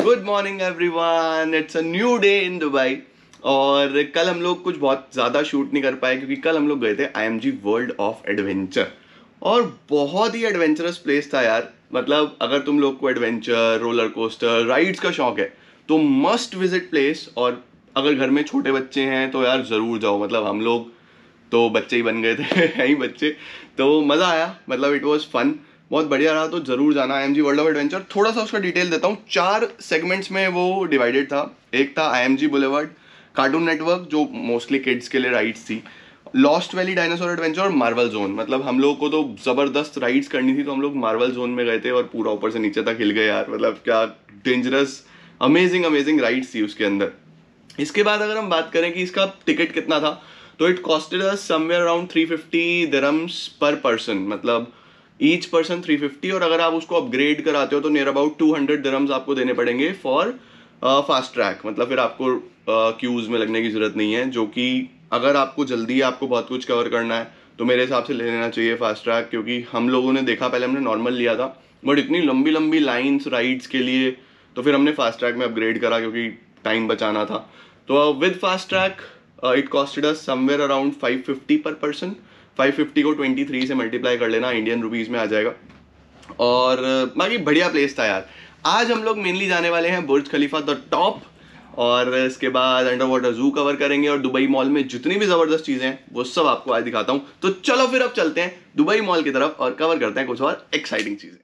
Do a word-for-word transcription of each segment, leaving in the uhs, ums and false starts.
Good morning everyone, it's a new day in Dubai. और कल हम लोग कुछ बहुत ज़्यादा शूट नहीं कर पाए क्योंकि कल हम लोग गए थे I M G world of adventure और बहुत ही एडवेंचरस प्लेस था यार। मतलब अगर तुम लोग को एडवेंचर, रोलर कोस्टर, राइड्स का शौक है तो मस्ट विजिट प्लेस। और अगर घर में छोटे बच्चे हैं तो यार ज़रूर जाओ। मतलब हम लोग तो बच्चे ही बन गए थे हैं ही बच्चे, तो मज़ा आया। मतलब इट वॉज फन, बहुत बढ़िया रहा। तो जरूर जाना I M G world of adventure. थोड़ा सा उसका डिटेल देता हूँ। चार सेगमेंट्स में वो डिवाइडेड था। एक था I M G boulevard, Cartoon Network जो मोस्टली किड्स के लिए राइड्स थी, लॉस्ट वैली डायनासोर एडवेंचर और मार्वल जोन। मतलब हम लोग को तो ज़बरदस्त राइड्स करनी थी तो हम लोग मार्वल जोन में गए थे और पूरा ऊपर से नीचे तक हिल गए यार। मतलब क्या डेंजरस, अमेजिंग अमेजिंग राइड्स थी उसके अंदर। इसके बाद अगर हम बात करें कि इसका टिकट कितना था, तो it costed us somewhere around three fifty dirhams पर पर्सन। मतलब ईच पर्सन थ्री फिफ्टी, और अगर आप उसको अपग्रेड कराते हो तो near about two hundred dirhams आपको देने पड़ेंगे फॉर फास्ट ट्रैक। मतलब फिर आपको क्यूज uh, में लगने की जरूरत नहीं है, जो कि अगर आपको जल्दी आपको बहुत कुछ कवर करना है तो मेरे हिसाब से ले लेना चाहिए फास्ट ट्रैक। क्योंकि हम लोगों ने देखा, पहले हमने नॉर्मल लिया था बट इतनी लंबी लंबी लाइन्स राइड्स के लिए, तो फिर हमने फास्ट ट्रैक में अपग्रेड करा क्योंकि टाइम बचाना था। तो with fast track it costed us somewhere around five fifty per person. Five fifty को ट्वेंटी थ्री से मल्टीप्लाई कर लेना, इंडियन रुपीज़ में आ जाएगा। और uh, बाकी बढ़िया प्लेस था यार। आज हम लोग मेनली जाने वाले हैं बुर्ज खलीफा द टॉप, और इसके बाद अंडर वाटर जू कवर करेंगे और दुबई मॉल में जितनी भी ज़बरदस्त चीज़ें हैं वो सब आपको आज दिखाता हूँ। तो चलो फिर अब चलते हैं दुबई मॉल की तरफ और कवर करते हैं कुछ और एक्साइटिंग चीज़ें।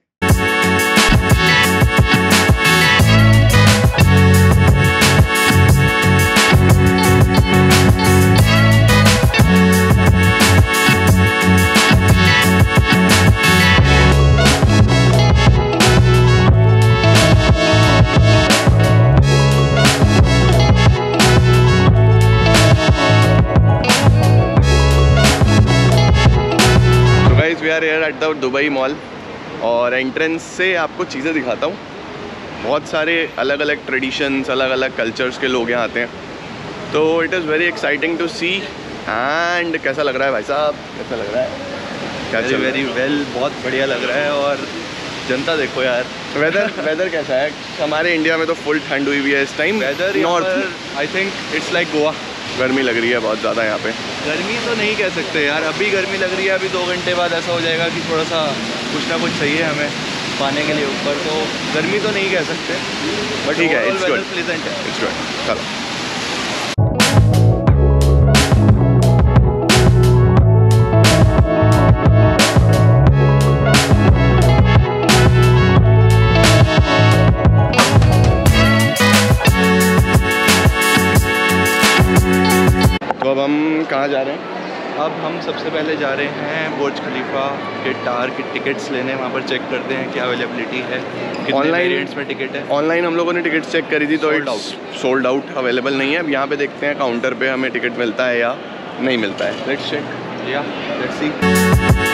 एट द दुबई मॉल, और एंट्रेंस से आपको चीज़ें दिखाता हूँ। बहुत सारे अलग अलग ट्रेडिशंस, अलग अलग कल्चर्स के लोग यहाँ आते हैं, तो it is very exciting to see. And कैसा लग रहा है भाई साहब, कैसा लग रहा है? कैसा? वेरी वेल, बहुत बढ़िया लग रहा है। और जनता देखो यार। वेदर वेदर कैसा है? हमारे इंडिया में तो फुल ठंड हुई हुई है इस time. Weather north, I think it's like Goa. गर्मी लग रही है बहुत ज़्यादा यहाँ पे। गर्मी तो नहीं कह सकते यार, अभी गर्मी लग रही है। अभी दो घंटे बाद ऐसा हो जाएगा कि थोड़ा सा कुछ ना कुछ चाहिए हमें पाने के लिए ऊपर, तो गर्मी तो नहीं कह सकते बट ठीक है, इट्स गुड, प्लीजेंट है, इट्स गुड। चलो अब हम कहाँ जा रहे हैं? अब हम सबसे पहले जा रहे हैं बुर्ज खलीफा के टावर की टिकट्स लेने। वहाँ पर चेक करते हैं क्या अवेलेबिलिटी है, कितने वेरिएंट्स में टिकट है। ऑनलाइन हम लोगों ने टिकट चेक करी थी तो इट्स सोल्ड आउट, अवेलेबल नहीं है। अब यहाँ पे देखते हैं काउंटर पे हमें टिकट मिलता है या नहीं मिलता है। लेट्स चेक, या let's see.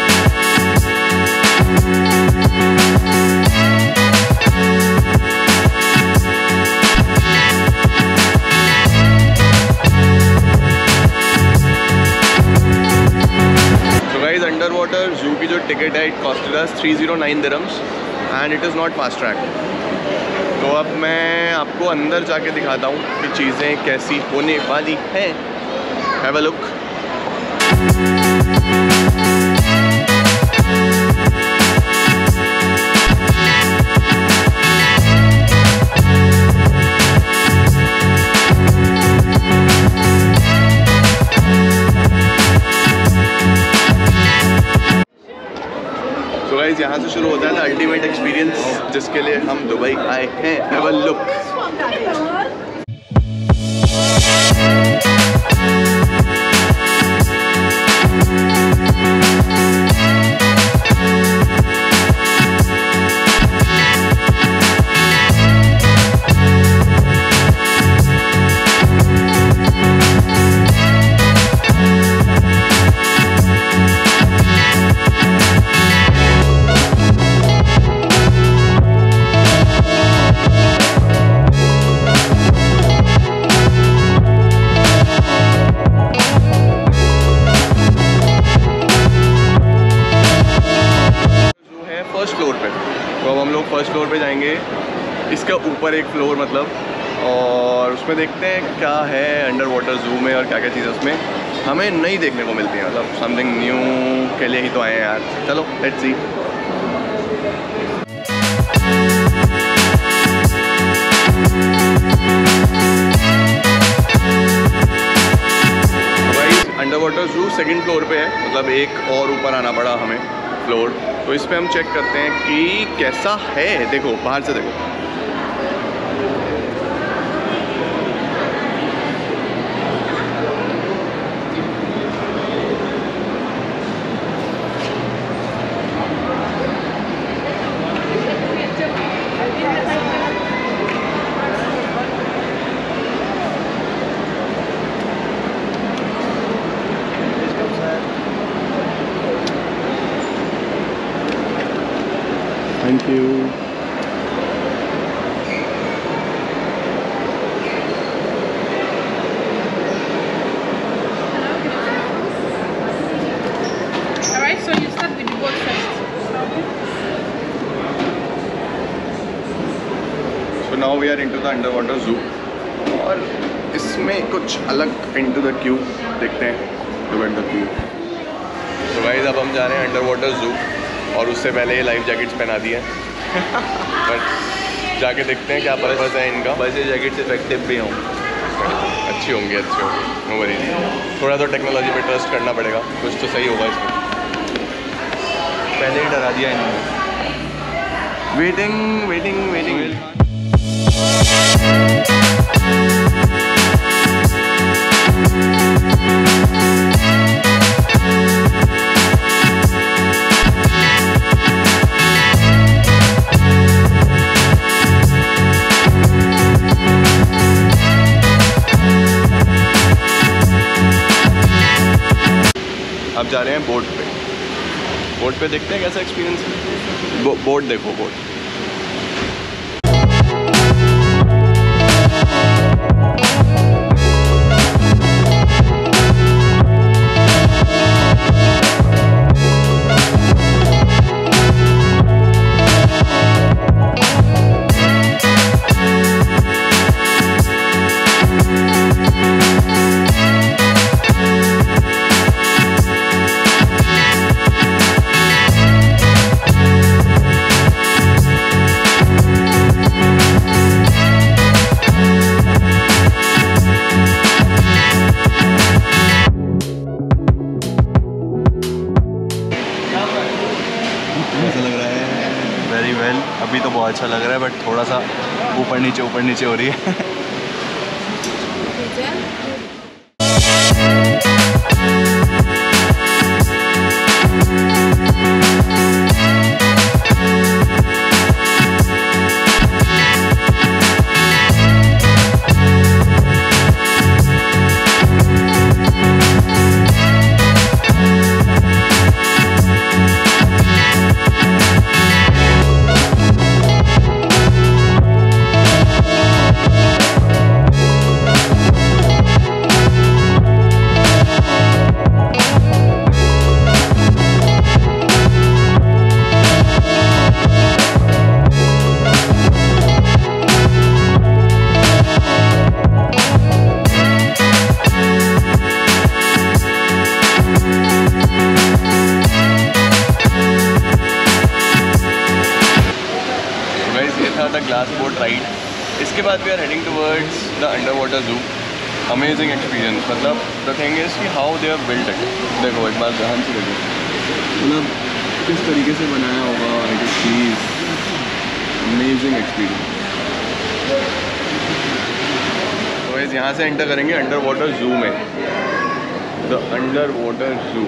Under water zoo की जो टिकट है it costed us three zero nine dirhams and it is not fast track. तो अब मैं आपको अंदर जाके दिखाता हूँ कि चीज़ें कैसी होने वाली हैं। Have a look. यहाँ से शुरू होता है ना अल्टीमेट एक्सपीरियंस, जिसके लिए हम दुबई आए हैं। Have a look. इसका ऊपर एक फ्लोर मतलब, और उसमें देखते हैं क्या है अंडर वाटर जू में और क्या क्या चीज़ें उसमें हमें नहीं देखने को मिलती हैं। मतलब समथिंग न्यू के लिए ही तो आए हैं यार। चलो let's see. Under water zoo second floor पे है, मतलब एक और ऊपर आना पड़ा हमें फ्लोर। तो इस पे हम चेक करते हैं कि कैसा है। देखो बाहर से देखो, thank you. Alright, so you start with the boat first. So now we are into the under water zoo, और इसमें कुछ अलग इनटू द क्यू देखते हैं। Look at the queue. तो गाइस अब हम जा रहे हैं अंडर वाटर जू, और उससे पहले ये लाइफ जैकेट्स पहना दी है। बट जाके देखते हैं क्या पर्पस है इनका। बस ये जैकेट्स इफेक्टिव भी हों, अच्छी होंगी, अच्छी होंगी, नो वरीज। थोड़ा तो टेक्नोलॉजी पे ट्रस्ट करना पड़ेगा, कुछ तो सही होगा इसमें। पहले ही डरा दिया इन्होंने। Waiting waiting waiting. अब जा रहे हैं बोट पे। बोट पे देखते हैं कैसा एक्सपीरियंस है। बो, बोट देखो, बोट। कैसा लग रहा है? Very well. अभी तो बहुत अच्छा लग रहा है, बट थोड़ा सा ऊपर नीचे ऊपर नीचे हो रही है। Glass boat ride. इसके बाद we are heading towards the under water zoo. Amazing experience. मतलब द थिंग इज़ कि how they are built it. देखो एक बार ध्यान से देखो, मतलब किस तरीके से बनाया होगा इट इज चीज़। Amazing experience. तो इस यहाँ से एंटर करेंगे अंडर वाटर जू में, द अंडर वाटर जू।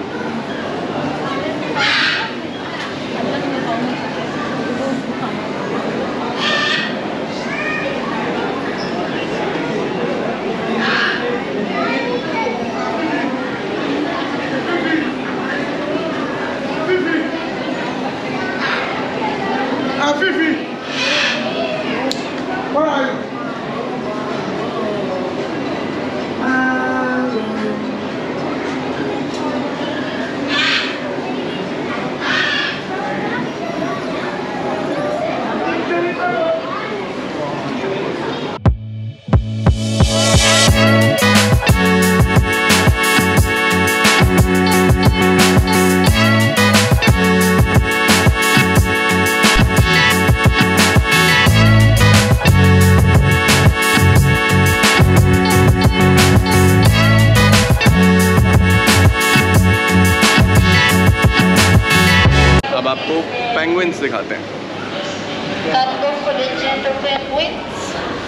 आपको पेंगुइन्स दिखाते हैं। Can go for the gentle penguins.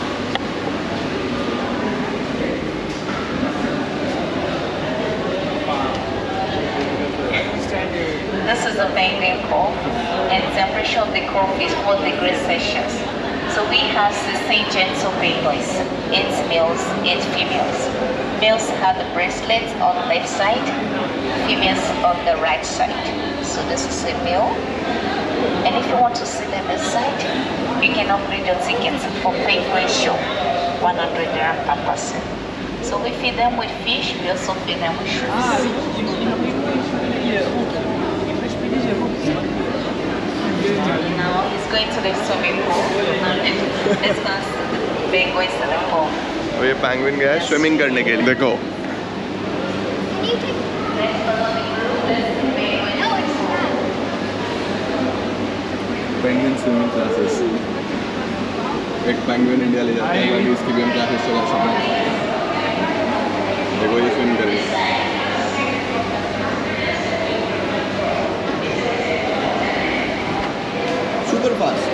This is a penguin cove, and temperature of the cove is four degrees Celsius. So we have sixteen gentle penguins, eight males, eight females. Males have the bracelets on the left side, females on the right side. So this is a male. And if you want to see them inside, you can upgrade your tickets for penguin show, one hundred dirham per person. So we feed them with fish, we also feed them with shrimps. Now he's going to the swimming pool. Let's go see the penguins in the pool. तो ये penguin गया है swimming करने के लिए। देखो penguin swimming classes. एक penguin India ले जाते हैं ताकि इसकी भी हम क्लासेस चला सकें। देखो ये स्विम कर रही है। Super fast.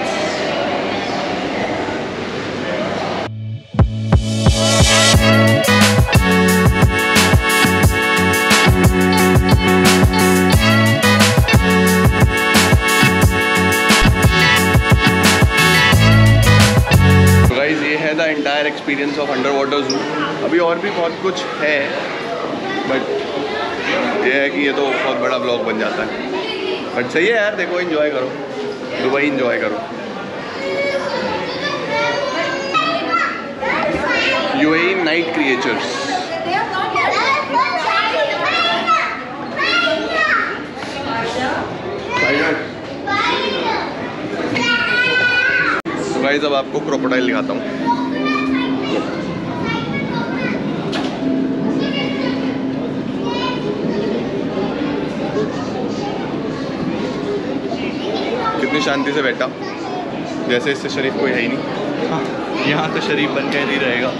Entire experience of under water zoo. अभी और भी बहुत कुछ है बट ये है कि ये तो बहुत बड़ा ब्लॉग बन जाता है। बट सही है यार, देखो एंजॉय करो, दुबई एंजॉय करो। UAE night creatures. तो गाइस अब आपको क्रोकोडाइल दिखाता हूँ। कितनी शांति से बैठा, जैसे इससे शरीफ कोई है ही नहीं। हाँ, यहाँ तो शरीफ बन के ही रहेगा।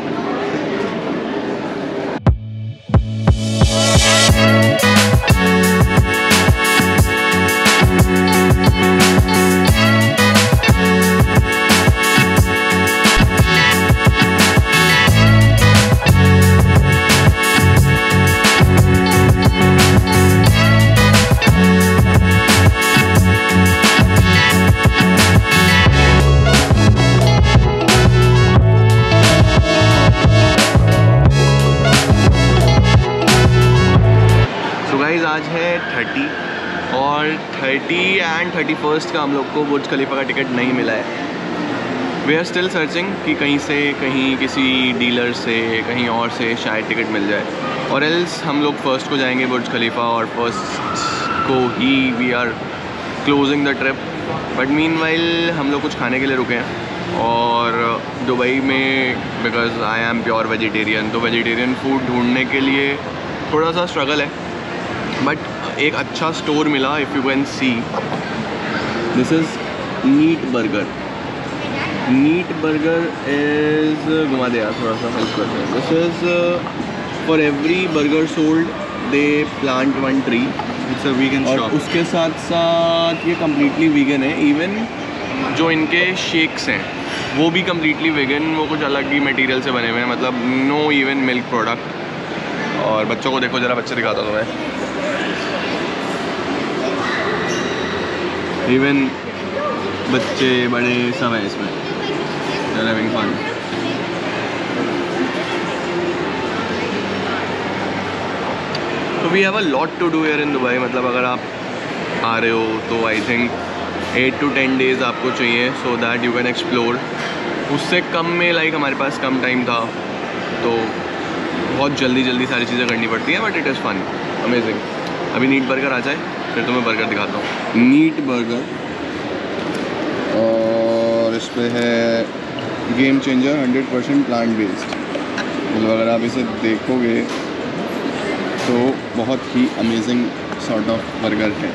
आज है थर्टी और थर्टी एंड थर्टी फर्स्ट का हम लोग को बुर्ज खलीफा का टिकट नहीं मिला है। वी आर स्टिल सर्चिंग कि कहीं से कहीं किसी डीलर से कहीं और से शायद टिकट मिल जाए, और एल्स हम लोग फर्स्ट को जाएंगे बुर्ज खलीफा और फर्स्ट को ही we are closing the trip. But meanwhile हम लोग कुछ खाने के लिए रुके हैं और दुबई में because I am pure vegetarian, तो वेजिटेरियन फूड ढूंढने के लिए थोड़ा सा स्ट्रगल है। बट एक अच्छा स्टोर मिला, if you can see this is Neat Burger. Neat Burger is घुमा दे यार थोड़ा सा हेल्प करते हैं। This is for every burger sold they plant one tree. It's a vegan और शॉप। उसके साथ साथ ये कम्प्लीटली वीगन है। इवन जो इनके शेक्स हैं वो भी कम्प्लीटली वीगन, वो कुछ अलग ही मटेरियल से बने हुए हैं, मतलब नो इवन मिल्क प्रोडक्ट। और बच्चों को देखो ज़रा, बच्चे दिखाता हूँ मैं, इवन बच्चे बड़े सब हैं इसमें। Having fun. तो we have a lot to do here in Dubai. मतलब अगर आप आ रहे हो तो I think eight to ten days आपको चाहिए so that you can explore. उससे कम में लाइक हमारे पास कम टाइम था तो बहुत जल्दी जल्दी सारी चीज़ें करनी पड़ती हैं, but it is fun, amazing. अभी नीट बर्गर आ जाए फिर तुम्हें बर्गर दिखाता हूँ। नीट बर्गर और इस पर है game changer hundred percent plant based. मतलब अगर आप इसे देखोगे तो बहुत ही अमेजिंग सॉर्ट ऑफ बर्गर है।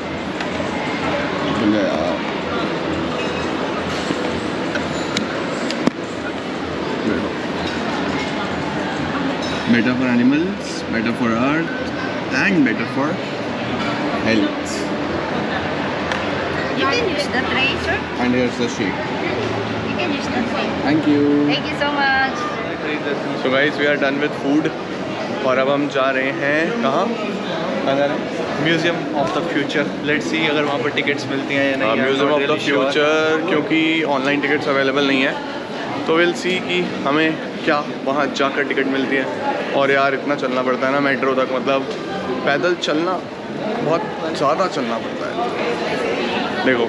Better for animals, better for earth and better for health. You can use the tray, sir. And here's the sheet. You can use the tray. Thank you. Thank you so much. So guys, we are done with food. और अब हम जा रहे हैं कहाँ? कहाँ जा रहे हैं? Museum of the future. Let's see अगर वहाँ पर टिकट्स मिलती हैं या नहीं। म्यूजियम ऑफ द फ्यूचर, क्योंकि ऑनलाइन टिकट्स अवेलेबल नहीं है, तो विल सी कि हमें क्या वहाँ जाकर टिकट मिलती है। और यार इतना चलना पड़ता है ना मेट्रो तक, मतलब पैदल चलना बहुत ज़्यादा चलना पड़ता है। देखो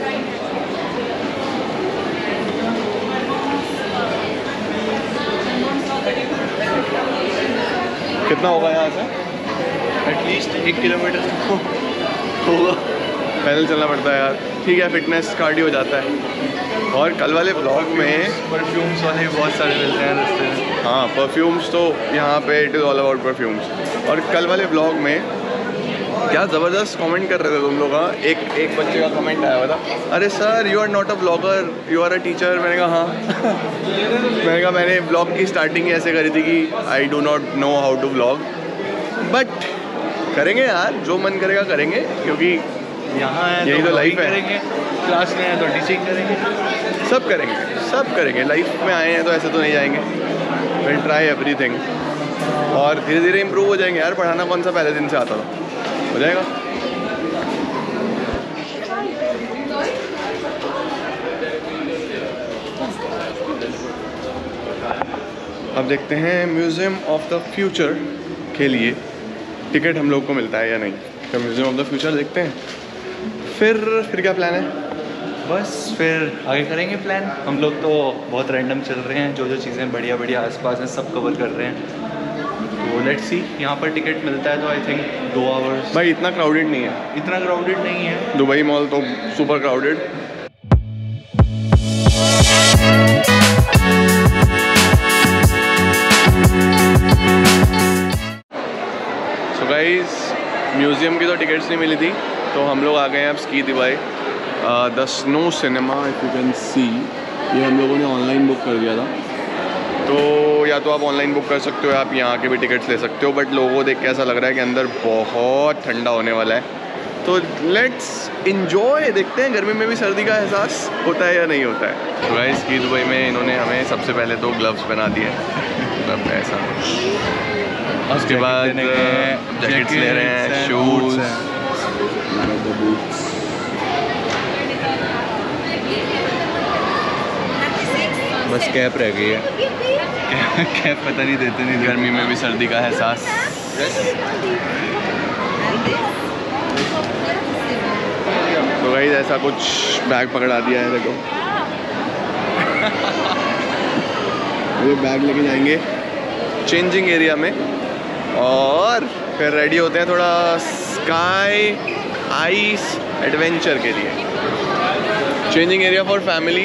कितना होगा यहाँ से? एटलीस्ट एक किलोमीटर होगा, पैदल चलना पड़ता है यार। ठीक है, फिटनेस कार्डियो हो जाता है। और कल वाले ब्लॉग में परफ्यूम्स वाले बहुत सारे मिलते हैं रास्ते में। हाँ, परफ्यूम्स तो यहाँ पे it is all about perfumes. और कल वाले ब्लॉग में क्या ज़बरदस्त कमेंट कर रहे थे तुम लोग। हाँ, एक एक बच्चे का कमेंट आया हुआ था, अरे sir you are not a blogger, you are a teacher. मैंने कहा हाँ मैंने कहा मैंने ब्लॉग की स्टार्टिंग ही ऐसे करी थी कि I do not know how to blog, but करेंगे यार, जो मन करेगा करेंगे, क्योंकि यहाँ है यही तो लाइफ है। करेंगे, क्लास में है तो टीचिंग करेंगे, सब करेंगे सब करेंगे। लाइफ में आए हैं तो ऐसे तो नहीं जाएंगे। विल ट्राई एवरीथिंग और धीरे धीरे इम्प्रूव हो जाएंगे यार। पढ़ाना कौन सा पहले दिन से आता था, हो जाएगा। अब देखते हैं म्यूज़ियम ऑफ द फ्यूचर के लिए टिकट हम लोग को मिलता है या नहीं। तो म्यूज़ियम ऑफ द फ्यूचर देखते हैं, फिर फिर क्या प्लान है? बस फिर आगे करेंगे प्लान। हम लोग तो बहुत रैंडम चल रहे हैं, जो जो चीज़ें बढ़िया बढ़िया आसपास हैं सब कवर कर रहे हैं। तो लेट्स सी, यहाँ पर टिकट मिलता है तो आई थिंक दो आवर्स। भाई इतना क्राउडेड नहीं है, इतना क्राउडेड नहीं है। दुबई मॉल तो super crowded. So guys, museum की तो टिकट्स नहीं मिली थी, तो हम लोग आ गए हैं अब ski Dubai. The snow cinema, if you can see, ये हम लोगों ने ऑनलाइन बुक कर दिया था। तो या तो आप ऑनलाइन बुक कर सकते हो, आप यहाँ के भी टिकट्स ले सकते हो, बट लोगों को देख के ऐसा लग रहा है कि अंदर बहुत ठंडा होने वाला है। तो लेट्स इंजॉय, देखते हैं गर्मी में भी सर्दी का एहसास होता है या नहीं होता है। तो गाइस, स्की दुबई में इन्होंने हमें सबसे पहले तो ग्लव्स पहना दिए, मतलब ऐसा। उसके बाद जैकेट्स ले रहे हैं, शूज़, बस कैप रह गई है। कैप पता नहीं देते नहीं। गर्मी में भी सर्दी का एहसास। तो गाइस ऐसा कुछ बैग पकड़ा दिया है, देखो। ये बैग लेके जाएंगे चेंजिंग एरिया में और फिर रेडी होते हैं थोड़ा स्काई आइस एडवेंचर के लिए। Changing area for family.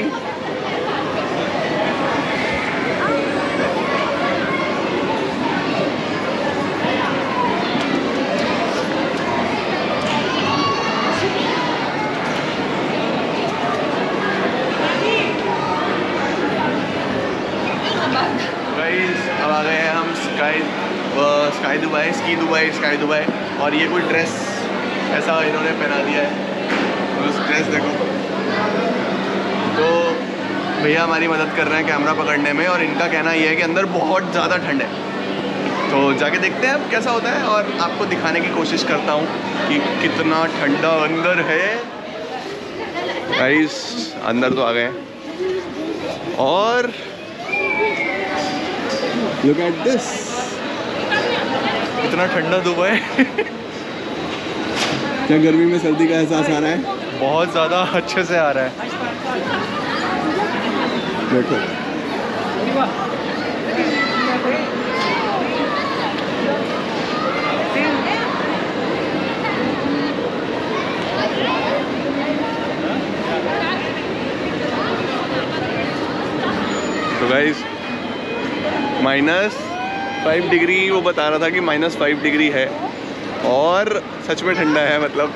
अब आ गए हैं हम sky sky Dubai ski Dubai sky Dubai. और ये कोई ड्रेस ऐसा इन्होंने पहना दिया है, उस ड्रेस देखो। तो भैया हमारी मदद कर रहे हैं कैमरा पकड़ने में, और इनका कहना ये है कि अंदर बहुत ज़्यादा ठंड है। तो जाके देखते हैं अब कैसा होता है, और आपको दिखाने की कोशिश करता हूँ कि कितना ठंडा अंदर है। गाइस अंदर तो आ गए, और Look at this. इतना ठंडा दुबई। क्या गर्मी में सर्दी का एहसास आ रहा है? बहुत ज़्यादा अच्छे से आ रहा है। देखो तो गाइस माइनस फाइव डिग्री वो बता रहा था कि माइनस फाइव डिग्री है, और सच में ठंडा है, मतलब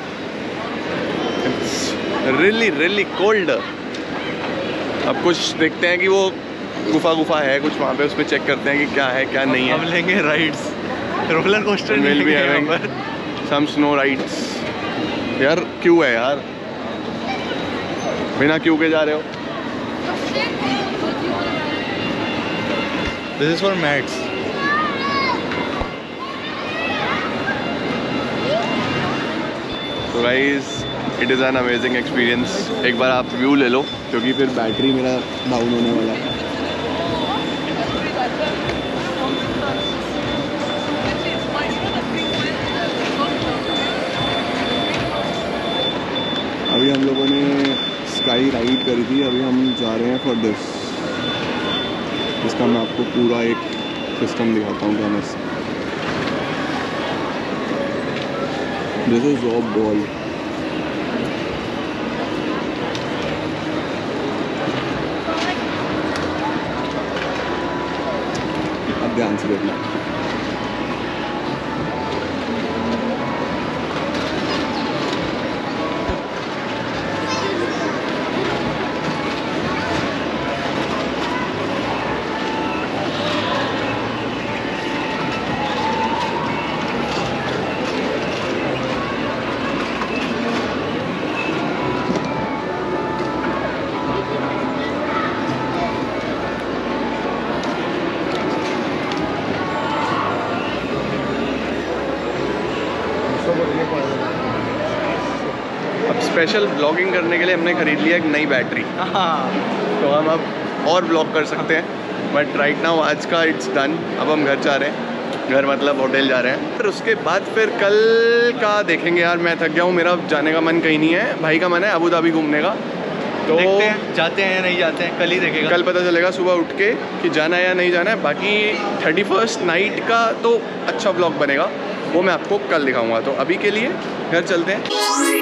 रियली रियली कोल्ड। अब कुछ देखते हैं कि वो गुफा गुफा है कुछ वहाँ पे, उस पर चेक करते हैं कि क्या है क्या नहीं है। हम लेंगे rides, roller coaster will be having some snow rides. यार क्यों है यार, बिना क्यों के जा रहे हो? This is for mats. तो guys it is an amazing experience. एक बार आप व्यू ले लो क्योंकि फिर बैटरी मेरा डाउन होने वाला है। अभी हम लोगों ने स्काई राइड करी थी, अभी हम जा रहे हैं फॉर दिस। इसका मैं आपको पूरा एक सिस्टम दिखाता हूँ क्या मस्त। This is rock ball. अब ध्यान से देखना। अब स्पेशल ब्लॉगिंग करने के लिए हमने ख़रीद लिया एक नई बैटरी। तो हम अब और ब्लॉग कर सकते हैं, बट राइट नाउ आज का इट्स डन। अब हम घर जा रहे हैं, घर मतलब होटल जा रहे हैं। फिर उसके बाद फिर कल का देखेंगे। यार मैं थक गया हूँ, मेरा जाने का मन कहीं नहीं है। भाई का मन है अबू धाबी घूमने का, तो देखते हैं जाते हैं नहीं जाते हैं, कल ही देखेगा। कल पता चलेगा सुबह उठ के कि जाना है या नहीं जाना है। बाकी थर्टी फर्स्ट नाइट का तो अच्छा ब्लॉग बनेगा, वो मैं आपको कल दिखाऊंगा। तो अभी के लिए घर चलते हैं।